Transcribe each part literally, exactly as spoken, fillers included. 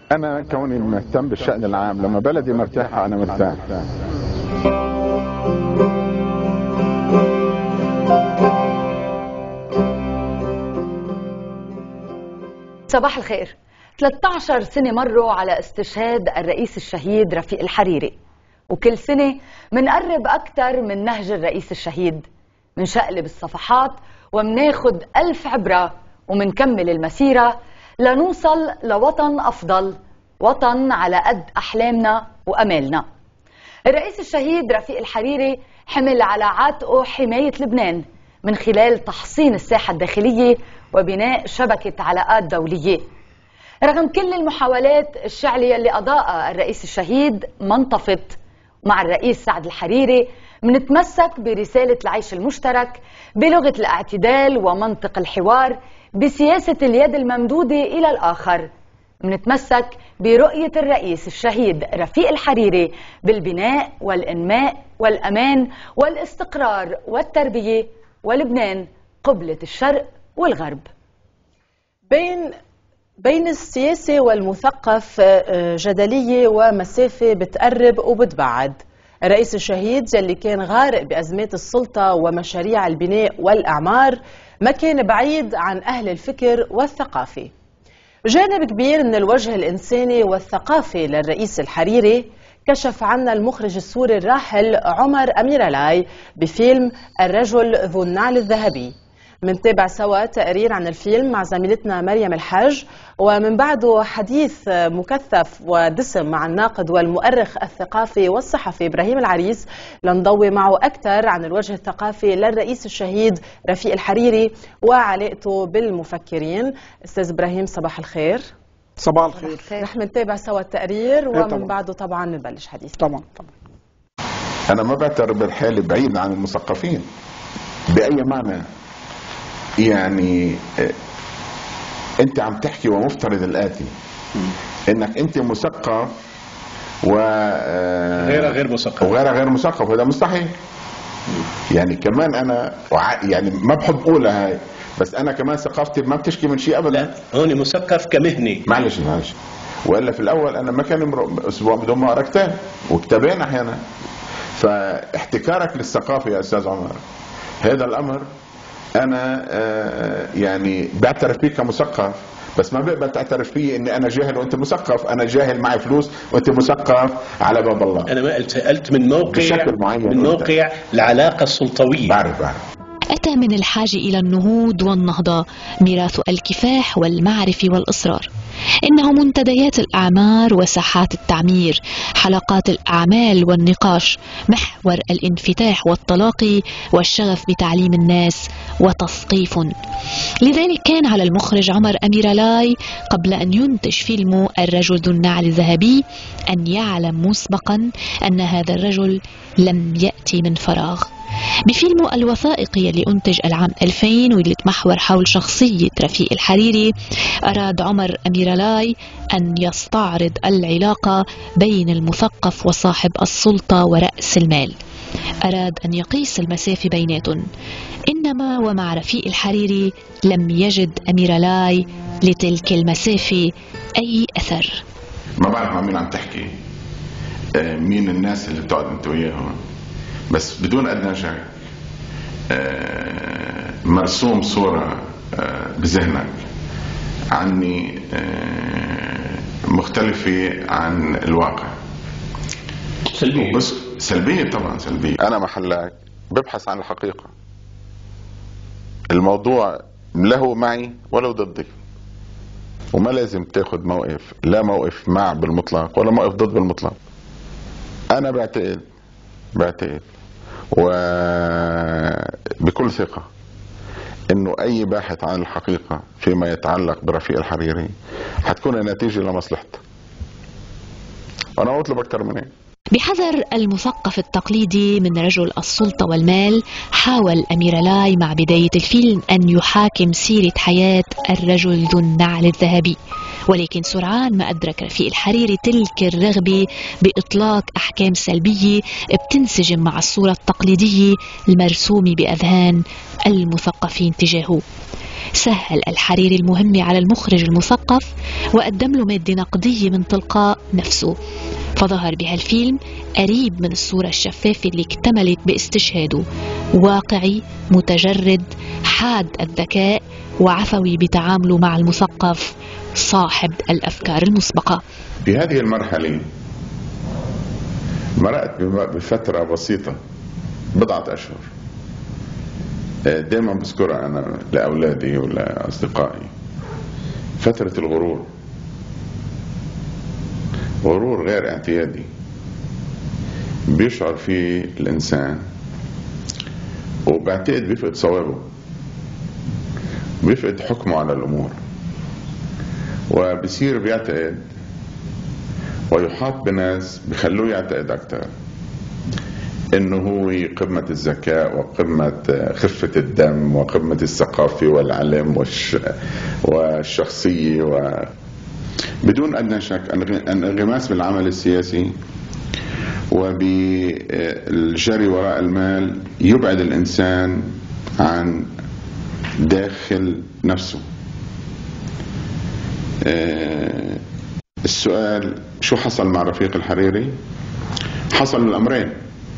انا كوني مهتم بالشأن العام، لما بلدي مرتاحة انا مرتاح. صباح الخير. ثلاثة عشر سنة مروا على استشهاد الرئيس الشهيد رفيق الحريري، وكل سنة منقرب أكثر من نهج الرئيس الشهيد، منشقلب الصفحات ومناخد ألف عبرة ومنكمل المسيرة لنوصل لوطن أفضل، وطن على قد أحلامنا وأمالنا. الرئيس الشهيد رفيق الحريري حمل على عاتقه حماية لبنان من خلال تحصين الساحة الداخلية وبناء شبكة علاقات دولية. رغم كل المحاولات الشعلية اللي أضاءها الرئيس الشهيد ما انطفت، مع الرئيس سعد الحريري منتمسك برسالة العيش المشترك، بلغة الاعتدال ومنطق الحوار، بسياسة اليد الممدودة إلى الآخر. منتمسك برؤية الرئيس الشهيد رفيق الحريري بالبناء والإنماء والأمان والاستقرار والتربية، ولبنان قبلة الشرق والغرب. بين بين السياسي والمثقف جدلية ومسافة بتقرب وبتبعد. الرئيس الشهيد يلي كان غارق بأزمات السلطة ومشاريع البناء والأعمار ما كان بعيد عن أهل الفكر والثقافة. جانب كبير من الوجه الإنساني والثقافي للرئيس الحريري كشف عنا المخرج السوري الراحل عمر أميرالاي بفيلم الرجل ذو النعل الذهبي. منتابع سوا تقرير عن الفيلم مع زميلتنا مريم الحاج، ومن بعده حديث مكثف ودسم مع الناقد والمؤرخ الثقافي والصحفي إبراهيم العريس لنضوي معه أكثر عن الوجه الثقافي للرئيس الشهيد رفيق الحريري وعلاقته بالمفكرين. أستاذ إبراهيم صباح الخير. صباح الخير. رح نتابع سوا التقرير ومن بعده طبعا نبلش حديث. طبعا طبعا. انا ما بعترف بالحالة بعيد عن المثقفين بأي معنى. يعني انت عم تحكي ومفترض الآتي، انك انت مثقف و غير غير مثقف وغير غير مثقف، وهذا مستحيل. يعني كمان انا يعني ما بحب اقولها هاي، بس انا كمان ثقافتي ما بتشكي من شيء ابدا. لا هون مثقف كمهني. معلش معلش والا في الاول انا ما كان اسبوع بدون ما اقرا كتاب وكتابين احيانا. فاحتكارك للثقافه يا استاذ عمر هذا الامر انا يعني بعترف فيه كمثقف، بس ما بقبل تعترف فيه اني انا جاهل وانت مثقف. انا جاهل معي فلوس وانت مثقف على باب الله. انا ما قلت قلت من موقع بشكل معين، من موقع العلاقه السلطويه. بعرف بعرف أتى من الحاجة إلى النهوض والنهضة ميراث الكفاح والمعرفة والإصرار. إنه منتديات الأعمار وساحات التعمير، حلقات الأعمال والنقاش، محور الانفتاح والتلاقي والشغف بتعليم الناس وتثقيف. لذلك كان على المخرج عمر أميرالاي قبل أن ينتج فيلمه الرجل ذو النعل الذهبي أن يعلم مسبقا أن هذا الرجل لم يأتي من فراغ. بفيلمه الوثائقي اللي أنتج العام ألفين واللي تمحور حول شخصية رفيق الحريري، أراد عمر أميرالاي أن يستعرض العلاقة بين المثقف وصاحب السلطة ورأس المال. أراد أن يقيس المسافة بيناتهم، إنما ومع رفيق الحريري لم يجد أميرالاي لتلك المسافة أي أثر. ما بعرف مع مين عم تحكي، مين الناس اللي بتقعد انت وياهم، بس بدون أدنى شك مرسوم صورة بذهنك عني مختلفة عن الواقع. سلبية. بس سلبية طبعا سلبية. أنا محلك ببحث عن الحقيقة. الموضوع له معي ولو ضدي، وما لازم تاخد موقف، لا موقف مع بالمطلق ولا موقف ضد بالمطلق. أنا بعتقد بعتقد وبكل ثقة انه اي باحث عن الحقيقة فيما يتعلق برفيق الحريري حتكون النتيجة لمصلحته، وانا ما بطلب اكثر من هيك. بحذر المثقف التقليدي من رجل السلطة والمال، حاول أميرالاي مع بداية الفيلم أن يحاكم سيرة حياة الرجل ذو النعل الذهبي، ولكن سرعان ما أدرك رفيق الحريري تلك الرغبة بإطلاق أحكام سلبية بتنسجم مع الصورة التقليدية المرسومة بأذهان المثقفين تجاهه. سهل الحريري المهمة على المخرج المثقف وقدم له مادة نقدية من تلقاء نفسه، فظهر بهالفيلم قريب من الصورة الشفافة اللي اكتملت باستشهاده، واقعي متجرد حاد الذكاء وعفوي بتعامله مع المثقف صاحب الأفكار المسبقة. في هذه المرحلة مرأت بفترة بسيطة بضعة أشهر دائما بذكرها أنا لأولادي ولأصدقائي، فترة الغرور، غرور غير اعتيادي بيشعر فيه الإنسان وبعتقد بيفقد صوابه، بيفقد حكمه على الأمور، وبصير بيعتقد ويحاط بناس بخلوه يعتقد أكتر إنه هو قمة الذكاء وقمة خفة الدم وقمة الثقافة والعلم والش... والشخصية و... بدون أدنى شك أن الانغماس بالعمل السياسي وبالجري وراء المال يبعد الإنسان عن داخل نفسه. السؤال شو حصل مع رفيق الحريري؟ حصل الأمرين،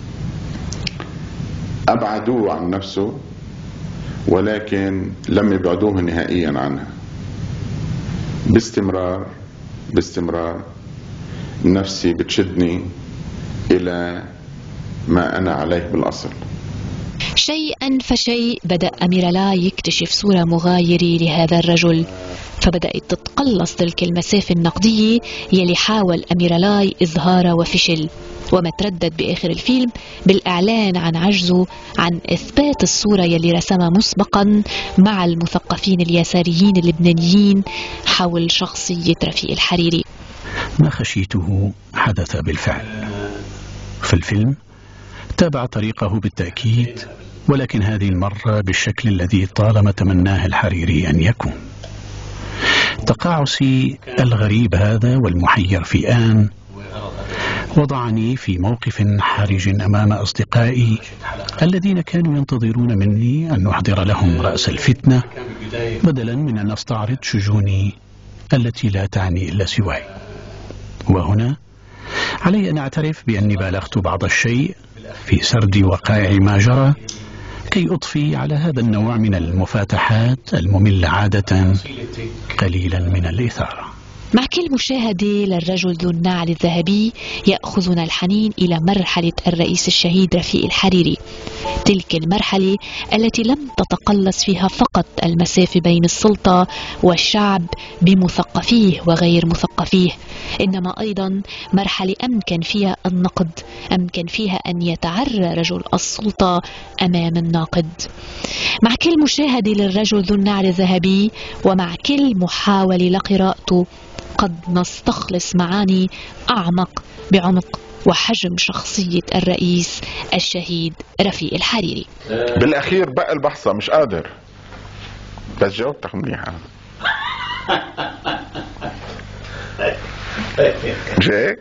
أبعدوه عن نفسه ولكن لم يبعدوه نهائيا عنها. باستمرار باستمرار نفسي بتشدني إلى ما أنا عليه بالأصل. شيئا فشيء بدأ أميرالاي يكتشف صورة مغايرة لهذا الرجل، فبدأت تتقلص تلك المسافة النقدية يلي حاول أميرالاي إظهارها وفشل، وما تردد بآخر الفيلم بالإعلان عن عجزه عن إثبات الصورة يلي رسمها مسبقا مع المثقفين اليساريين اللبنانيين حول شخصية رفيق الحريري. ما خشيته حدث بالفعل. في الفيلم تابع طريقه بالتأكيد، ولكن هذه المرة بالشكل الذي طالما تمناه الحريري أن يكون. تقاعسي الغريب هذا والمحير في آن وضعني في موقف حرج أمام أصدقائي الذين كانوا ينتظرون مني أن أحضر لهم رأس الفتنة بدلا من أن أستعرض شجوني التي لا تعني إلا سواي. وهنا علي أن أعترف بأني بالغت بعض الشيء في سرد وقائع ما جرى كي أضفي على هذا النوع من المفاتحات المملة عادة قليلا من الإثارة. مع كل مشاهدة للرجل ذو النعل الذهبي يأخذنا الحنين إلى مرحلة الرئيس الشهيد رفيق الحريري، تلك المرحلة التي لم تتقلص فيها فقط المسافة بين السلطة والشعب بمثقفيه وغير مثقفيه، إنما أيضا مرحلة أمكن فيها النقد، أمكن فيها أن يتعرى رجل السلطة أمام الناقد. مع كل مشاهدة للرجل ذو النعل الذهبي ومع كل محاولة لقراءته قد نستخلص معاني أعمق بعمق وحجم شخصية الرئيس الشهيد رفيق الحريري. بالأخير بقى البحثة مش قادر، بس جاوبتك منيحة. مش هيك؟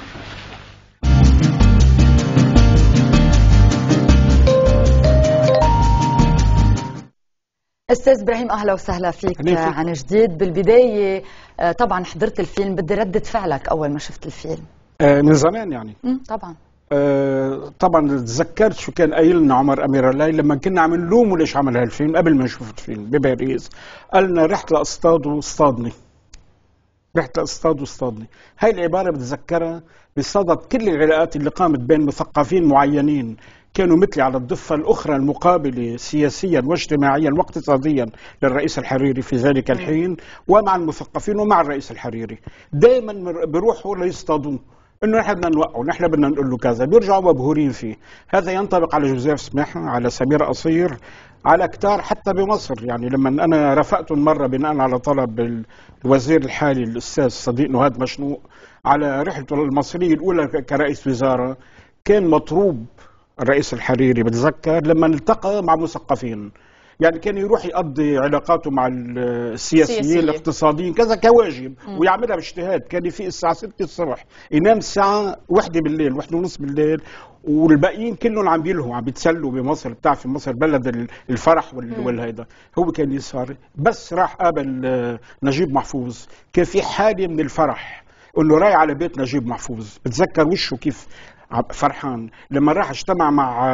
استاذ ابراهيم اهلا وسهلا فيك عن جديد. بالبدايه طبعا حضرت الفيلم، بدي ردة فعلك اول ما شفت الفيلم. آه من زمان يعني. امم طبعا. آه طبعا تذكرت شو كان قايل لنا عمر أميرالاي لما كنا عم نلومه ليش عمل هالفيلم قبل ما نشوف الفيلم بباريس. قال لنا رحت لاصطاد واصطادني. رحت لاصطاد واصطادني. هاي العباره بتذكرها بصدد كل العلاقات اللي قامت بين مثقفين معينين كانوا مثلي على الضفة الأخرى المقابلة سياسيا واجتماعيا واقتصاديا للرئيس الحريري في ذلك الحين، ومع المثقفين ومع الرئيس الحريري. دائما بيروحوا ليصطادوه انه نحن بدنا نوقعه، نحن بدنا نقول له كذا، بيرجعوا مبهورين فيه. هذا ينطبق على جوزيف سماحة، على سمير قصير، على كتار حتى بمصر. يعني لما انا رافقته مرة بناء على طلب الوزير الحالي الاستاذ صديق نهاد مشنوق على رحلته المصرية الاولى كرئيس وزارة، كان مطروب الرئيس الحريري بتذكر لما التقى مع مثقفين. يعني كان يروح يقضي علاقاته مع السياسيين سياسية. الاقتصاديين كذا كواجب ويعملها باجتهاد. كان يفيق الساعة ستة الصبح ينام الساعة واحدة بالليل، واحدة ونص بالليل، والباقيين كلهم عم بيلهوا عم بيتسلوا بمصر. بتعرف مصر بلد الفرح والهيدا. هو كان يسهر بس راح قابل نجيب محفوظ، كان في حالة من الفرح انه رايح على بيت نجيب محفوظ. بتذكر وشه كيف فرحان لما راح اجتمع مع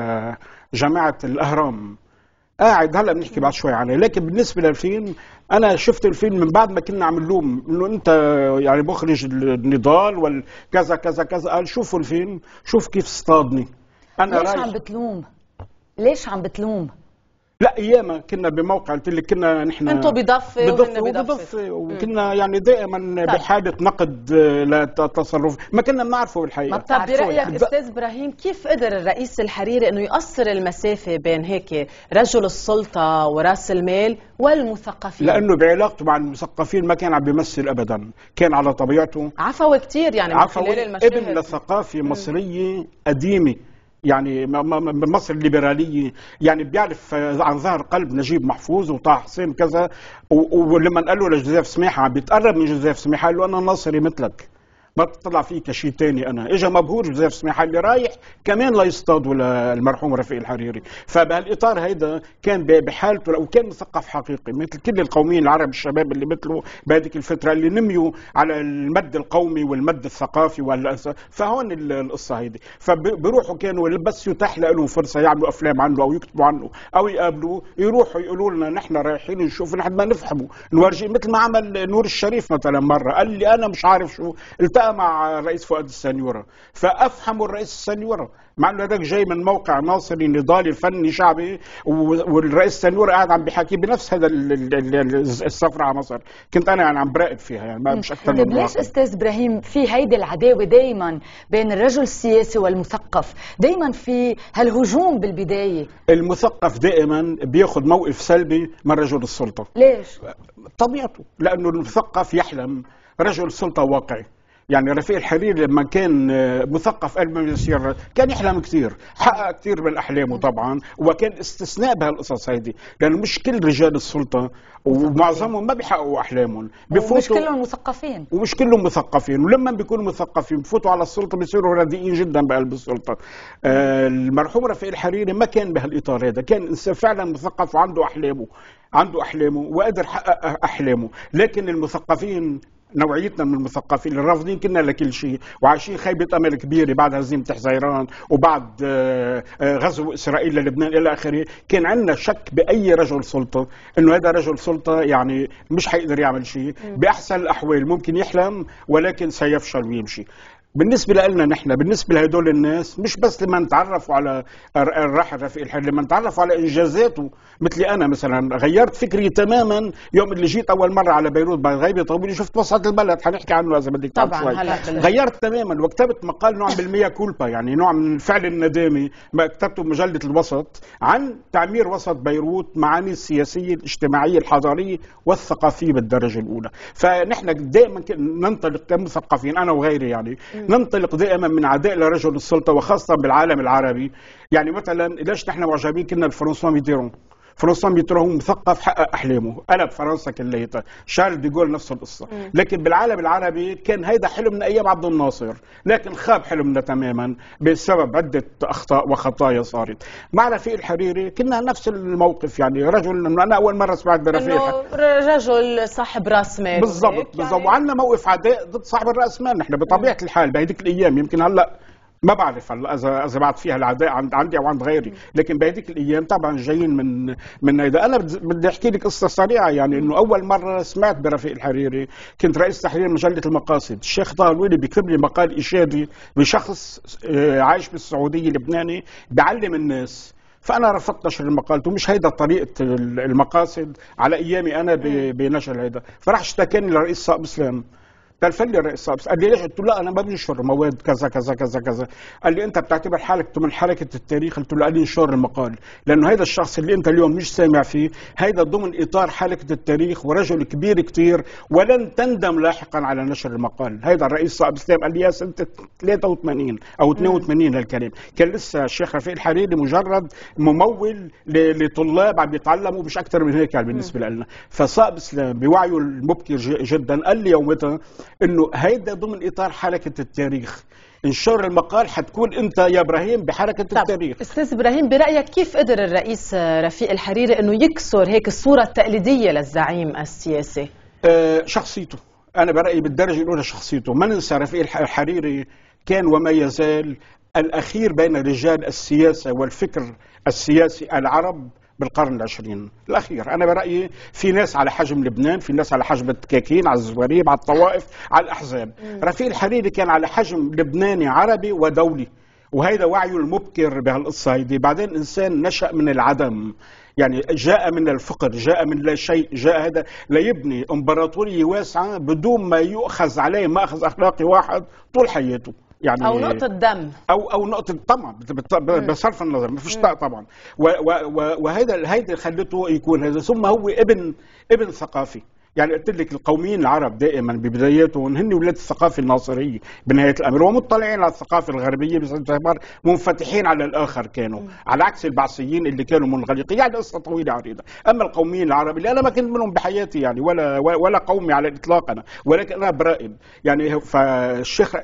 جماعة الأهرام. قاعد هلا بنحكي بعد شوي عنه. لكن بالنسبه للفيلم انا شفت الفيلم من بعد ما كنا عم نلوم انه انت يعني مخرج النضال والكذا كذا كذا. قال شوفوا الفيلم، شوف كيف اصطادني. انا ليش عم بتلوم؟ ليش عم بتلوم؟ لا اياما كنا بموقع قلت لك كنا نحن انتم بضفه وهن بضفه، وكنا يعني دائما بحاله نقد للتصرف ما كنا بنعرفه بالحقيقه. طب برايك استاذ ابراهيم كيف قدر الرئيس الحريري انه يقصر المسافه بين هيك رجل السلطه وراس المال والمثقفين؟ لانه بعلاقته مع المثقفين ما كان عم بيمثل ابدا، كان على طبيعته عفوي كثير يعني من خلال المشاهد. ابن لثقافه مصريه قديمه، يعني مصر الليبراليه، يعني بيعرف عن ظهر قلب نجيب محفوظ وطه حسين كذا. ولما قال له لجوزيف سماحه عم بيتقرب من جوزيف سماحه قال له انا ناصري مثلك ما بتطلع فيك شيء ثاني. انا اجى مبهور جوزيف سماحه اللي رايح كمان ليصطادوا المرحوم رفيق الحريري. فبهالاطار هيدا كان بحالته وكان مثقف حقيقي مثل كل القوميين العرب الشباب اللي مثله بهذيك الفتره اللي نميوا على المد القومي والمد الثقافي والأس... فهون القصه هيدي. فبيروحوا كانوا بس يتاح لهم فرصه يعملوا افلام عنه او يكتبوا عنه او يقابلوه، يروحوا يقولوا لنا نحن رايحين نشوف نحن ما نفهمه نورجيه. مثل ما عمل نور الشريف مثلا مره قال لي انا مش عارف شو، التقى مع الرئيس فؤاد السنيورة فافهموا الرئيس السنيورة مع انه هذاك جاي من موقع ناصري نضالي فني شعبي، والرئيس السنيورة قاعد عم بيحكي بنفس هذا السفره على مصر. كنت انا يعني عم براقب فيها يعني ما مش اكثر من طيب ليش استاذ ابراهيم في هيدي العداوه دائما بين الرجل السياسي والمثقف؟ دائما في هالهجوم بالبدايه. المثقف دائما بياخذ موقف سلبي من رجل السلطه. ليش؟ طبيعته، لانه المثقف يحلم، رجل السلطه واقعي. يعني رفيق الحريري لما كان مثقف قبل ما يصير كان يحلم كثير، حقق كثير من احلامه طبعا، وكان استثناء بهالقصص هيدي، لانه مش كل رجال السلطه ومعظمهم ما بيحققوا احلامهم، ومش كلهم مثقفين ومش كلهم مثقفين، ولما بيكونوا مثقفين بفوتوا على السلطه بيصيروا رديئين جدا بقلب السلطه. آه المرحوم رفيق الحريري ما كان بهالاطار هذا، كان انسان فعلا مثقف وعنده احلامه، عنده احلامه وقدر يحقق احلامه. لكن المثقفين نوعيتنا من المثقفين اللي رافضين كنا لكل شيء وعايشين خيبة أمل كبيرة بعد هزيمة حزيران وبعد غزو إسرائيل للبنان إلى آخره. كان عندنا شك بأي رجل سلطة إنه هذا رجل سلطة يعني مش حيقدر يعمل شيء، بأحسن الأحوال ممكن يحلم ولكن سيفشل ويمشي. بالنسبة لنا نحن، بالنسبة لهدول الناس، مش بس لما نتعرفوا على الراحل رفيق الحريري، لما نتعرفوا على إنجازاته. مثلي أنا مثلا غيرت فكري تماما يوم اللي جيت أول مرة على بيروت بعد غيبة طويلة، شفت وسط البلد حنحكي عنه إذا بدك طبعا هلا غيرت تماما وكتبت مقال نوع بالمية كولبا، يعني نوع من فعل الندامة، ما كتبته بمجلة الوسط عن تعمير وسط بيروت، معاني السياسية الاجتماعية الحضارية والثقافية بالدرجة الأولى. فنحن دائما ننطلق كمثقفين أنا وغيري يعني ننطلق دائما من عداء لرجل السلطة وخاصة بالعالم العربي. يعني مثلا ليش نحن معجبين كنا بفرنسوا ميتيرون؟ فرنسا ميتيرون مثقف حقق احلامه، قلب فرنسا كليتها، شارل دي جول نفس القصه. لكن بالعالم العربي كان هيدا حلم من ايام عبد الناصر، لكن خاب حلمنا تماما بسبب عده اخطاء وخطايا صارت. مع رفيق الحريري كنا نفس الموقف، يعني رجل انا اول مره سمعت برفيق رجل صاحب راس مال بالضبط بالضبط يعني. وعندنا موقف عداء ضد صاحب الراس مال. نحن بطبيعه الحال بهذيك الايام، يمكن هلا ما بعرف هلا اذا اذا بعد فيها العداء عند عندي او عند غيري، لكن بهذيك الايام طبعا جايين من من هيدا. انا بدي احكي لك قصه سريعه، يعني انه اول مره سمعت برفيق الحريري كنت رئيس تحرير مجله المقاصد، الشيخ طه الويلي بيكتب لي مقال اشادي بشخص عايش بالسعوديه لبناني بيعلم الناس، فانا رفضت نشر المقال، ومش هيدا طريقه المقاصد على ايامي انا بنشر هيدا. فراح اشتكاني لرئيس صائب اسلام، تلفلي الرئيس صابس قال لي ليش؟ قلت له لا انا ما بنشر مواد كذا كذا كذا كذا. قال لي انت بتعتبر حالك من حركه التاريخ؟ قلت له قال لي انشر المقال، لانه هذا الشخص اللي انت اليوم مش سامع فيه هيدا ضمن اطار حركه التاريخ ورجل كبير كتير ولن تندم لاحقا على نشر المقال. هيدا الرئيس صابس قال لي يا سنه ثلاثة وثمانين او اثنين وثمانين هالكلام، كان لسه الشيخ رفيق الحريري مجرد ممول لطلاب عم يتعلموا مش اكثر من هيك يعني بالنسبه لنا. فصابس بوعيه المبكر جدا قال لي يومتها انه هيدا ضمن اطار حركه التاريخ، انشر المقال حتكون انت يا ابراهيم بحركه التاريخ. استاذ ابراهيم، برايك كيف قدر الرئيس رفيق الحريري انه يكسر هيك الصوره التقليديه للزعيم السياسي؟ أه شخصيته، انا برايي بالدرجه الاولى شخصيته. ما ننسى رفيق الحريري كان وما يزال الاخير بين رجال السياسه والفكر السياسي العرب بالقرن العشرين الأخير. أنا برأيي في ناس على حجم لبنان، في ناس على حجم التكاكين، على الزواريب، على الطوائف، على الأحزاب. رفيق الحريري كان على حجم لبناني عربي ودولي، وهذا وعيه المبكر بهالقصة هيدي. بعدين إنسان نشأ من العدم، يعني جاء من الفقر، جاء من لا شيء، جاء هذا ليبني امبراطورية واسعة بدون ما يؤخذ عليه مأخذ أخلاقي واحد طول حياته، يعني او نقطه دم او او نقطه طبعا بصرف النظر ما فيش طبعا. وهذا هيدا خلته يكون هذا. ثم هو ابن ابن ثقافي، يعني قلت لك القوميين العرب دائما ببداياتهم هن ولاد الثقافه الناصريه بنهايه الامر، ومطلعين على الثقافه الغربيه باعتبار منفتحين على الاخر كانوا، م. على عكس البعثيين اللي كانوا منغلقين. يعني قصه طويله عريضه. اما القوميين العرب اللي انا ما كنت منهم بحياتي يعني ولا ولا قومي على الاطلاق انا، ولكن انا براقب يعني. فالشيخ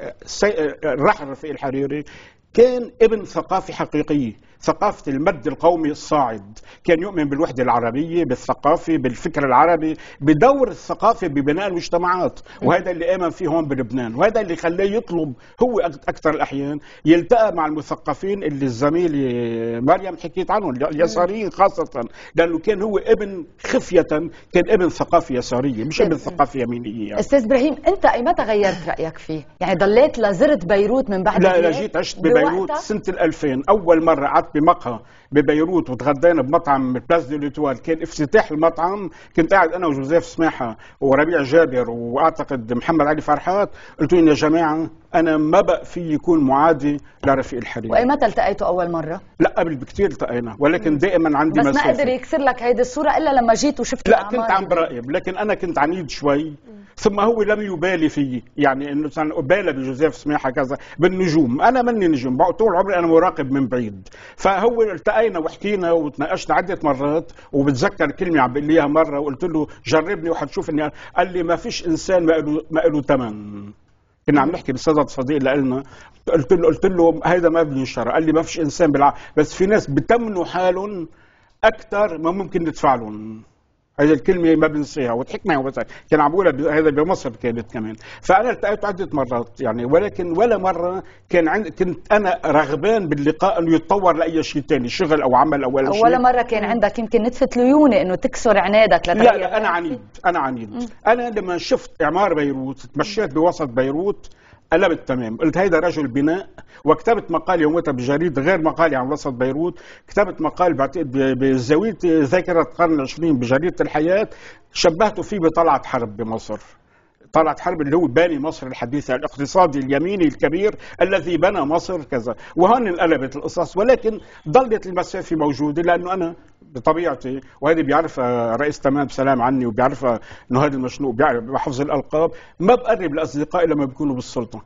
الرحل رفيق الحريري كان ابن ثقافي حقيقي، ثقافة المد القومي الصاعد، كان يؤمن بالوحدة العربية، بالثقافة، بالفكر العربي، بدور الثقافة ببناء المجتمعات. وهذا اللي آمن فيه هون بلبنان، وهذا اللي خلاه يطلب هو أكثر الأحيان يلتقى مع المثقفين اللي الزميلة مريم حكيت عنهم اليساريين خاصة، لأنه كان هو ابن خفية، كان ابن ثقافة يسارية مش ابن ثقافة يمينية يعني. أستاذ إبراهيم، أنت أيمتى غيرت رأيك فيه؟ يعني ضليت لزرت بيروت من بعد؟ لا لا، جيت عشت ببيروت سنة الألفين. أول مرة قعدت بمقهى ببيروت وتغدينا بمطعم بلاس دي ليتوال، كان افتتاح المطعم، كنت قاعد انا وجوزيف سماحه وربيع جابر واعتقد محمد علي فرحات. قلت لهم يا جماعه انا ما بقى في يكون معادي لرفيق الحريري. وايمتى التقيتوا اول مره؟ لا قبل بكثير التقينا، ولكن دائما عندي بس مسافه. ما قدر يكسر لك هيدي الصوره الا لما جيت وشفت لا كنت عم براقب، لكن انا كنت عنيد شوي. ثم هو لم يبالي فيي، يعني انه كان بالي بجوزيف سماحه كذا بالنجوم. انا مني نجم، طول عمري انا مراقب من بعيد. فهو التقينا وحكينا وتناقشنا عده مرات، وبتذكر كلمه عم بقول لي اياها مره وقلت له جربني وحتشوف اني. قال لي ما فيش انسان ما له ما له ثمن. كنا عم نحكي بصدد صديق لنا، قلت له قلت له هذا ما بينشر. قال لي ما فيش انسان بالع... بس في ناس بتمنوا حالهم اكثر ما ممكن ندفع لهم. هذه الكلمة ما بنسيها وضحكنا وبس. كان عم بقولها هذا بمصر كانت كمان. فأنا التقيت عدة مرات يعني، ولكن ولا مرة كان عند كنت أنا رغبان باللقاء إنه يتطور لأي شيء ثاني، شغل أو عمل أو ولا شيء. ولا مرة كان عندك يمكن نتفة ليونة إنه تكسر عنادك لتغير؟ لا لا، أنا عنيد، أنا عنيد. م. أنا لما شفت إعمار بيروت، تمشيت بوسط بيروت، قلبت تمام. قلت هيدا رجل بناء. وكتبت مقال يومتها بجريدة غير مقالي عن وسط بيروت، كتبت مقال بعتقد بزاوية ذاكرة القرن العشرين بجريدة الحياة، شبهته فيه بطلعت حرب بمصر. طلعت حرب اللي هو باني مصر الحديثة، الاقتصادي اليميني الكبير الذي بنى مصر كذا. وهون انقلبت القصص، ولكن ضلت المسافة موجودة، لأنه أنا بطبيعتي، وهذه بيعرفها رئيس تمام سلام عني، وبيعرفها انه هذا المشنوق بيعرف بحفظ الالقاب، ما بقرب لاصدقائي لما بيكونوا بالسلطه.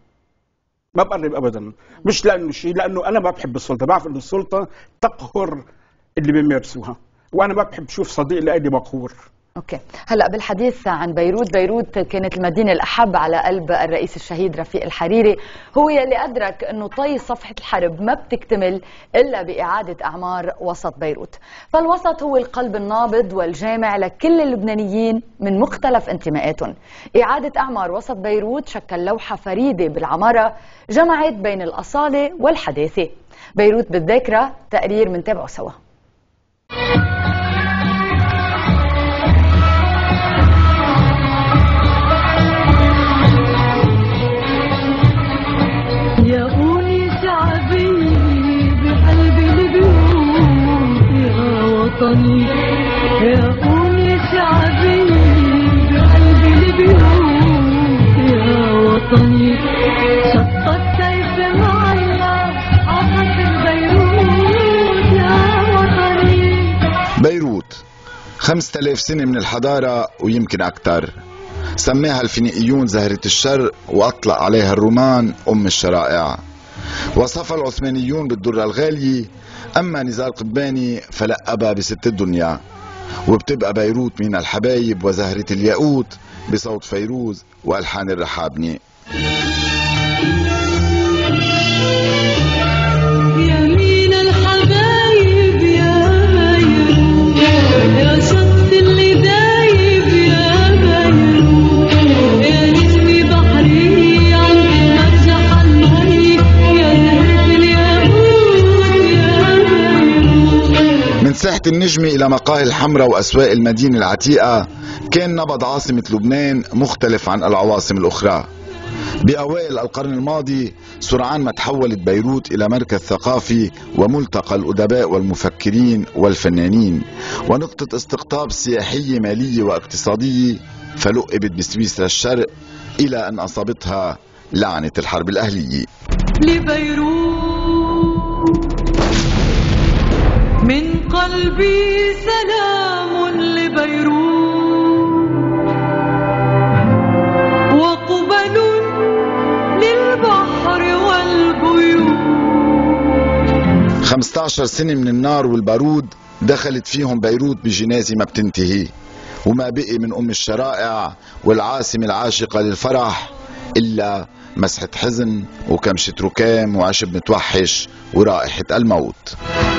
ما بقرب ابدا، مش لانه شيء، لانه انا ما بحب السلطه، بعرف انه السلطه تقهر اللي بيمارسوها، وانا ما بحب اشوف صديق لي مقهور. اوكي، هلا بالحديث عن بيروت، بيروت كانت المدينه الاحب على قلب الرئيس الشهيد رفيق الحريري، هو يلي ادرك انه طي صفحه الحرب ما بتكتمل الا باعاده اعمار وسط بيروت، فالوسط هو القلب النابض والجامع لكل اللبنانيين من مختلف انتماءاتهم. اعاده اعمار وسط بيروت شكل لوحه فريده بالعماره جمعت بين الاصاله والحداثه. بيروت بالذاكره، تقرير منتابعه سوا. يا قومي شعبي بقلب البيوت، يا خمسة آلاف سنة من الحضارة ويمكن أكثر. سماها الفينيقيون زهرة الشرق، وأطلق عليها الرومان أم الشرائع. وصفها العثمانيون بالدرة الغالية، أما نزار قباني فلقبها بست الدنيا. وبتبقى بيروت من الحبايب وزهرة الياقوت بصوت فيروز وألحان الرحابني. من ساحة النجمة إلى مقاهي الحمراء وأسواق المدينة العتيقة كان نبض عاصمة لبنان مختلف عن العواصم الأخرى. بأوائل القرن الماضي سرعان ما تحولت بيروت إلى مركز ثقافي وملتقى الأدباء والمفكرين والفنانين، ونقطة استقطاب سياحية مالية واقتصادية، فلقبت بسويسرا الشرق إلى أن أصابتها لعنة الحرب الأهلية. لبيروت من قلبي سلام لبيروت، وقبل للبحر والبيوت. خمسة عشر سنة من النار والبارود دخلت فيهم بيروت بجنازة ما بتنتهي، وما بقي من أم الشرائع والعاصمة العاشقة للفرح إلا مسحة حزن وكمشة ركام وعشب متوحش ورائحة الموت.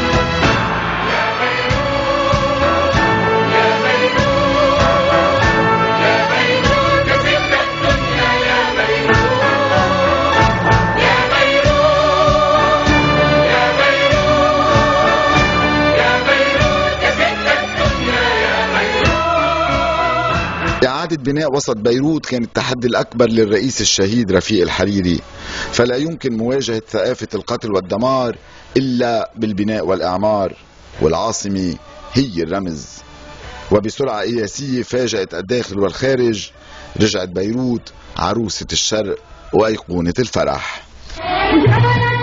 إعادة بناء وسط بيروت كان التحدي الأكبر للرئيس الشهيد رفيق الحريري، فلا يمكن مواجهة ثقافة القتل والدمار إلا بالبناء والإعمار، والعاصمة هي الرمز. وبسرعة قياسية فاجأت الداخل والخارج، رجعت بيروت عروسة الشرق وأيقونة الفرح.